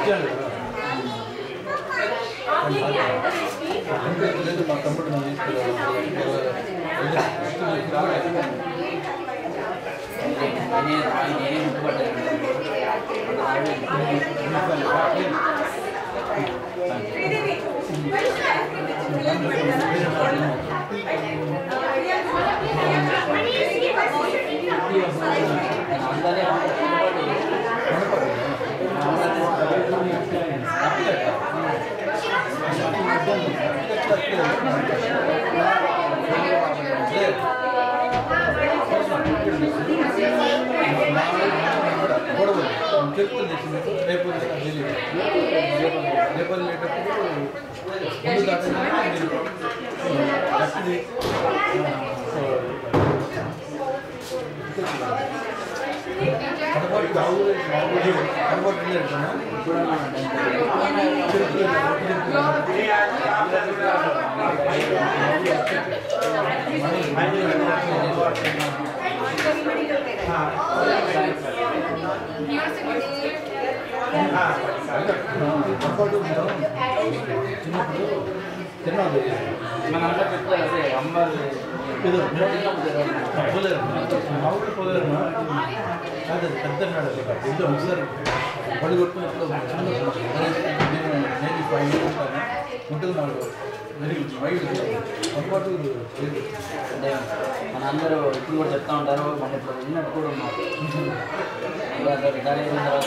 మనందరూ ఇప్పుడు కూడా చెప్తా ఉంటారు మన ఇప్పుడు విన్నట్టు కూడా ఉన్నారు రిటైర్ అయిన తర్వాత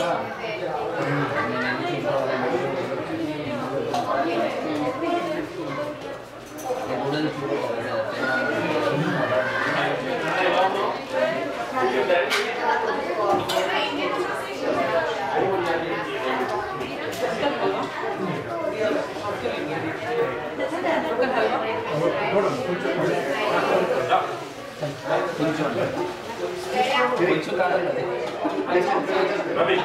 కొంచెం కాదు రవి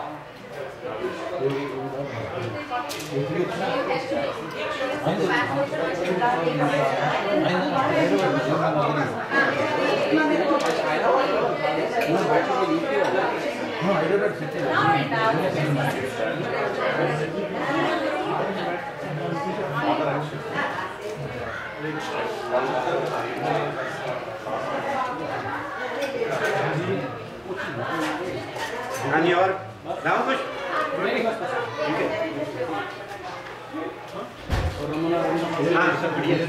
आणि और नाम कुछ हाँ सब बढ़िया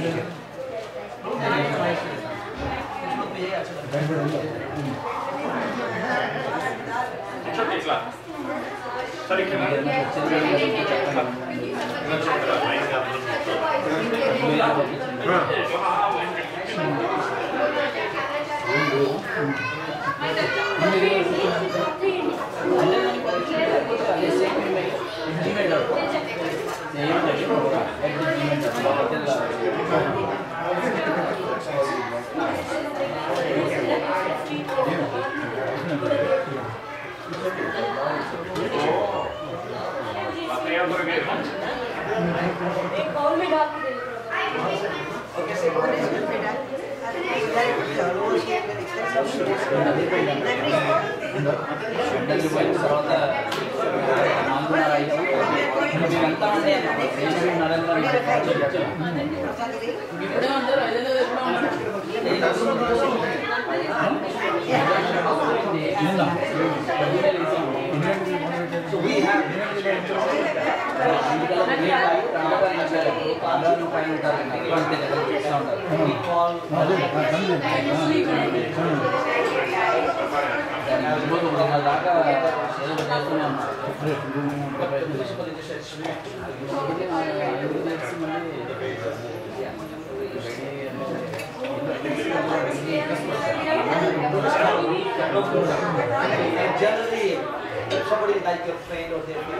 Generally, if somebody is like your friend or their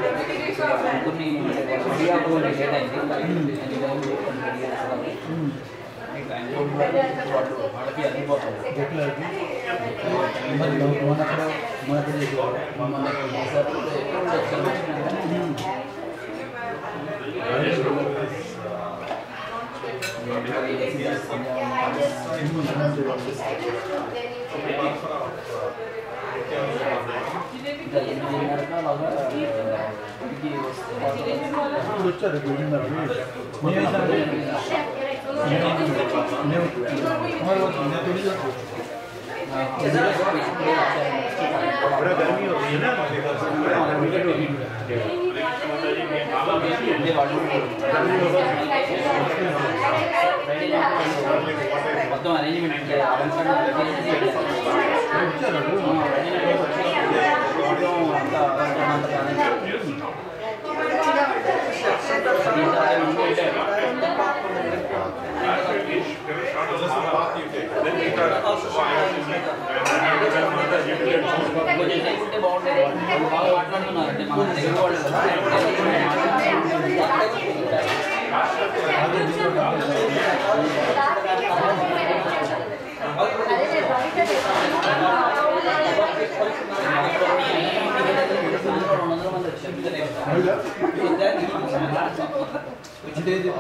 ఇంకా 8:30 అలాగా ఇంటికి వచ్చారు बड़ा गर्मी होती है ना మొత్తం అరేంజ్మెంట్ ఉంటే బాగుంటుంది బాగా మాట్లాడుతున్నారు అంటే మన తెలుగు వాళ్ళు అంటే ఇది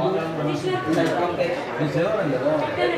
సేవరం కదా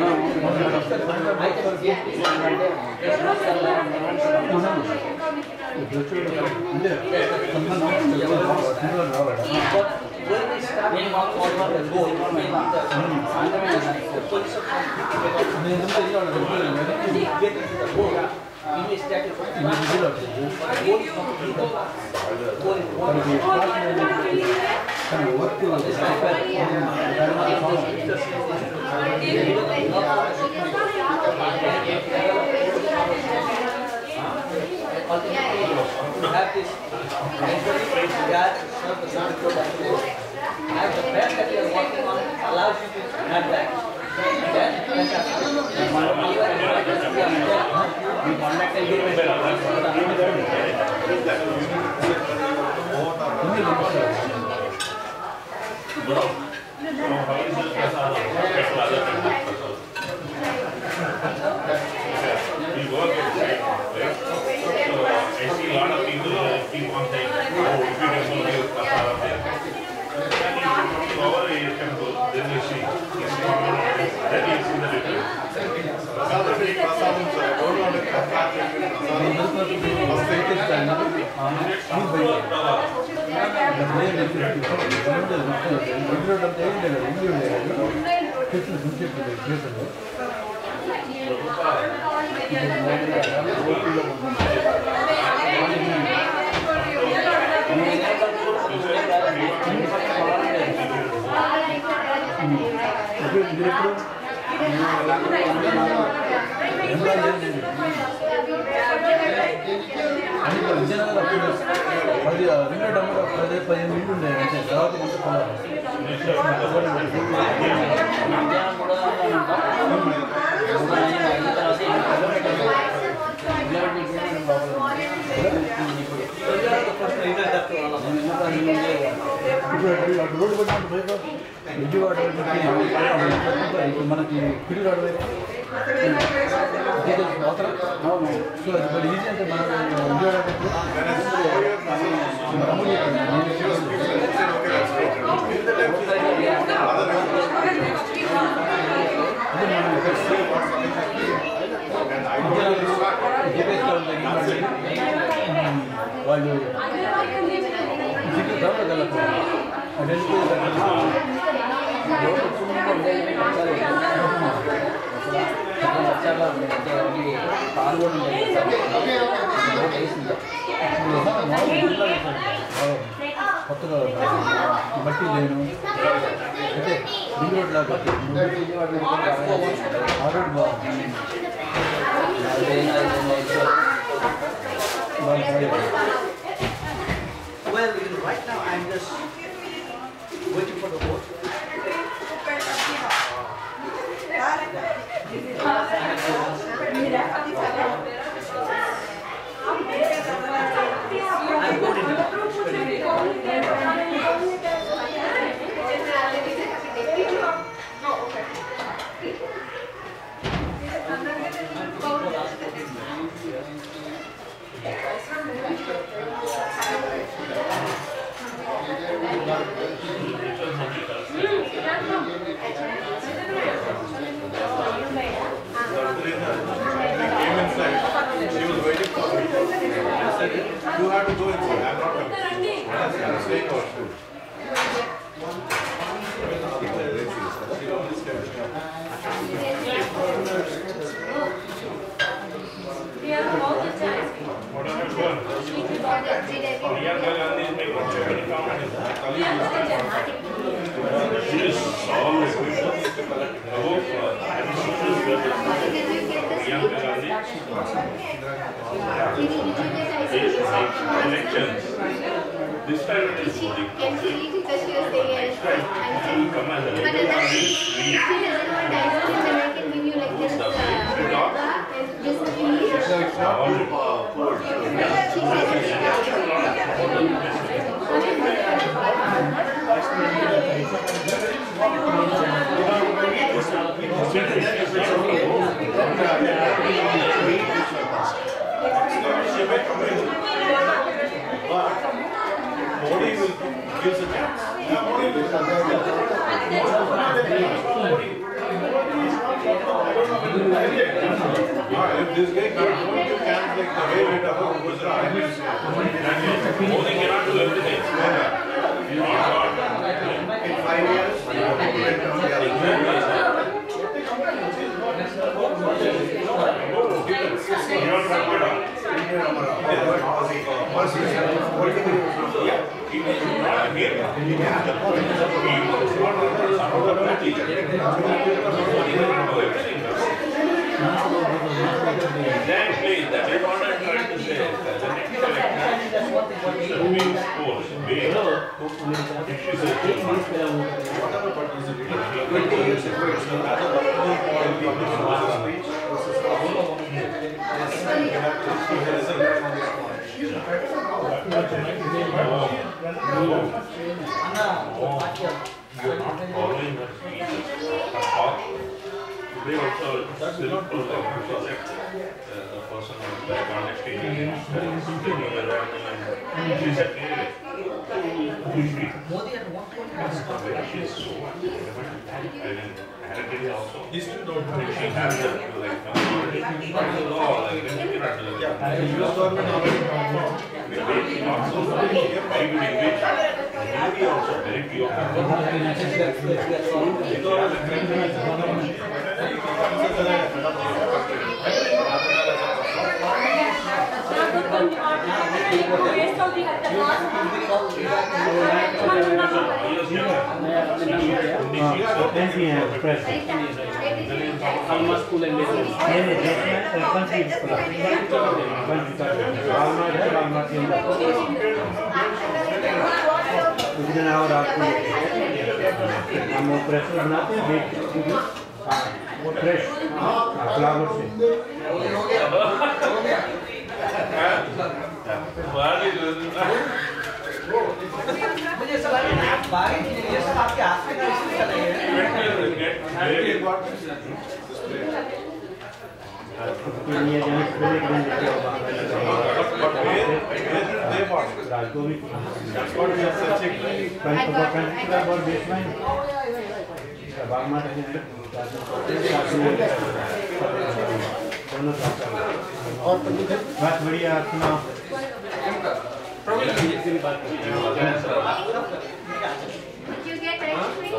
మనకి పిల్లలు సో అది మరి ఈజీ అంటే మన వాళ్ళు కొత్తగా బట్టి లేను అంటే రింగ్ రోడ్ లాగా ఆ రోడ్ బాగుంది Well, right now I'm just waiting for the boat. I'm boarding now. She was waiting for me. I said, Can she eat it? Because she was saying yes. But then she doesn't want ice cream, then I can give you like this this piece. So it's not too cold. She Modi will give us a chance. Modi will if this guy can't hold two cans like the way it was Modi cannot do everything. In 5 years, Exactly, that is what I'm trying to say. You're not following her speech. They also still project the person was background experience. She said, Modi at one point she is so arrogant also. He still don't know. She has the like law, like US government already also very good English. Maybe also very pure. School and हम press बनाते हैं fresh flower से मुझे ऐसा लगा आप बाहर ये सब आपके हाथ में कैसे चले गए बात बढ़िया सुनाओ Did you get ice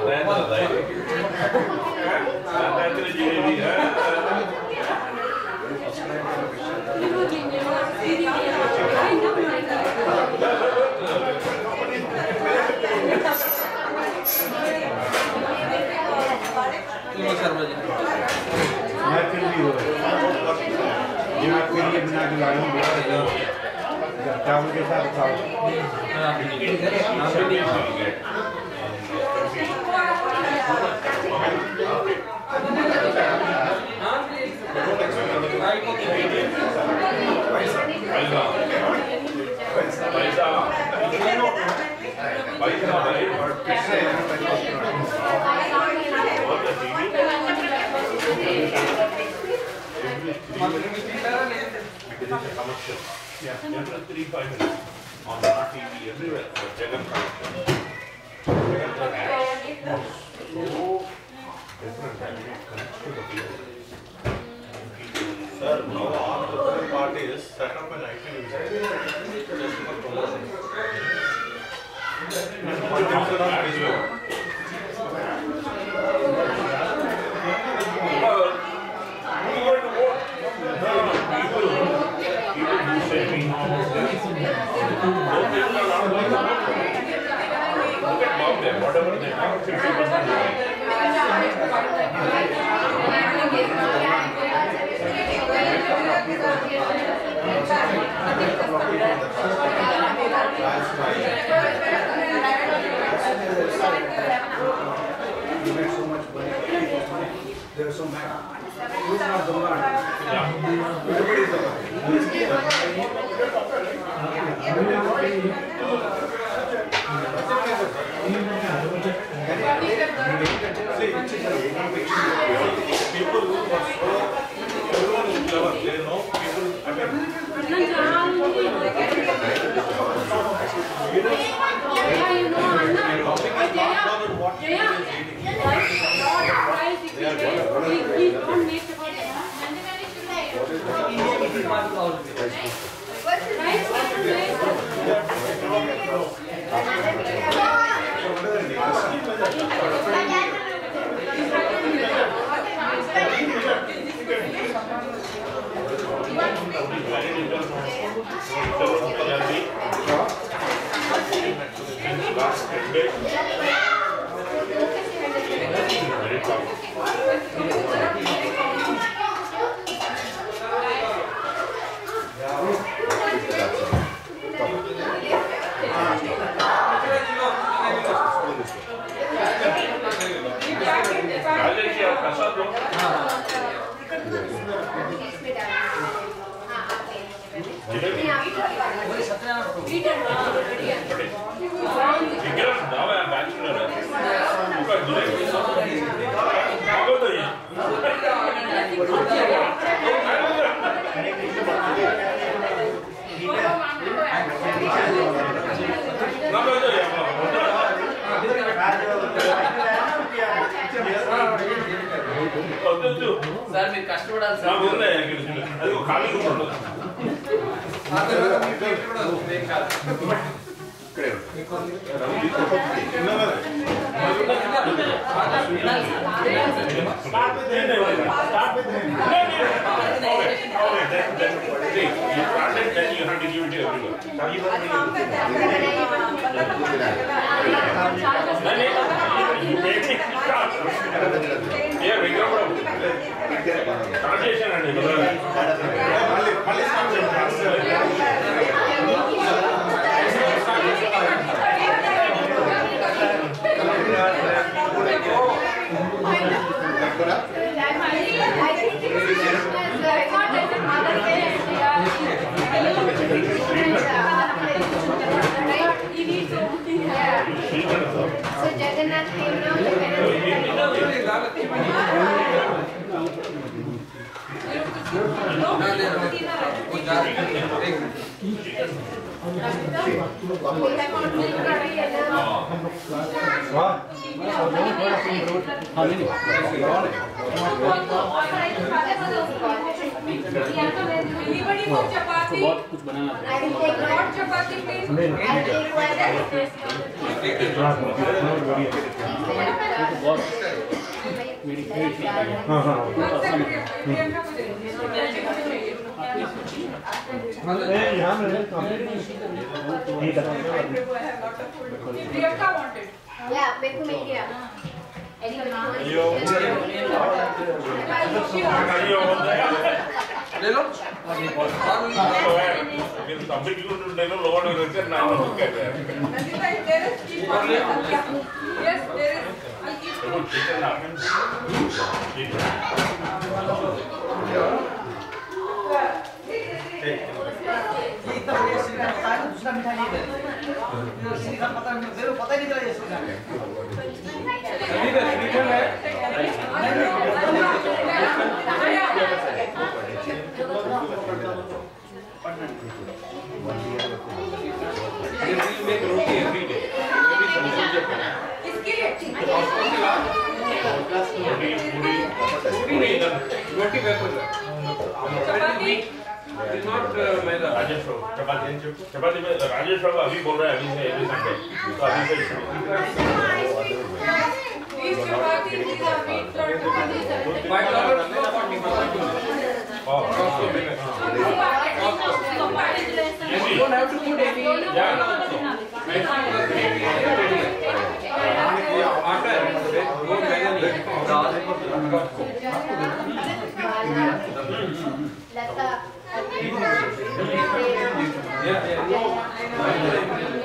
चावल के साथ खाओ Yeah, every 3-5 minutes on our TV, everywhere, Jagan production. Jagan the ads was so different that it connects to the people. Sir, now all the third parties set up an IT website just for promotion. One thing on Facebook. Whatever they have, 50% You made so much money. There are so many. Who's not the one? Everybody is the one. Who is People who are so, everyone is clever. They know people. I mean, sir మీరు కష్టపడాలి sir అది ఒక ఖాళీ ఉంటుంది So Jagannath came now to कुछ बनाना I will take hot chapati please. I'll take one. Yeah, make me India. ले लो दूसरा मिठाई नहीं दे श्रीखंड पता नहीं चला ये श्रीखंड चपाती में राजेश बाबू अभी बोल रहे हैं अभी से अभी संडे तो अभी से You don't have to put any Lata. yeah.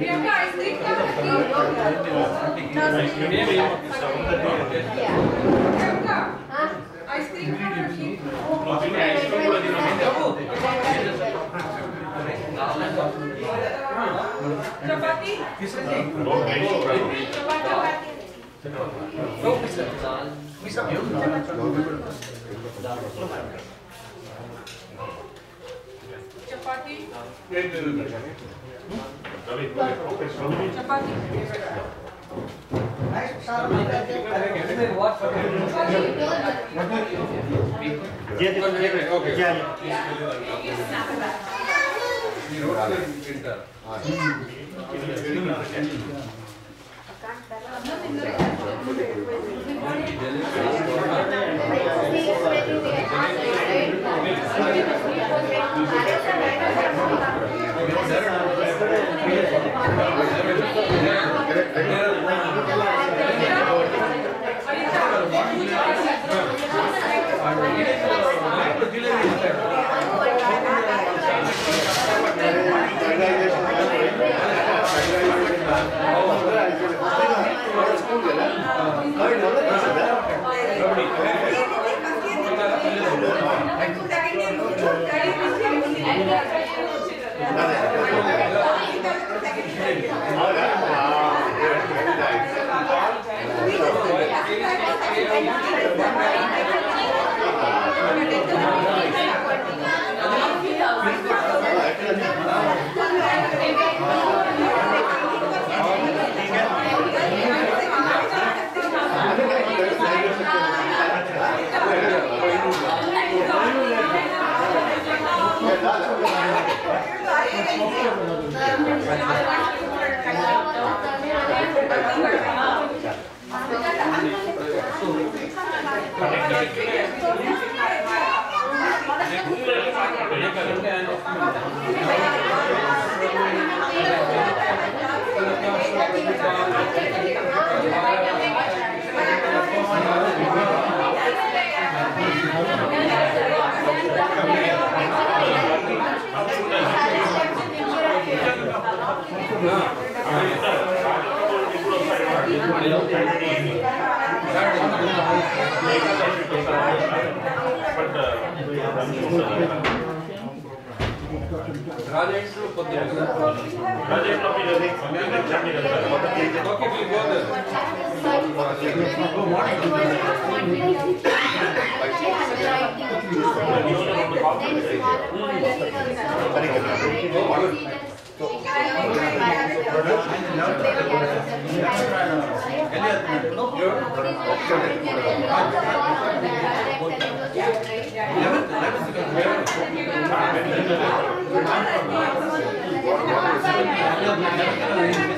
Right?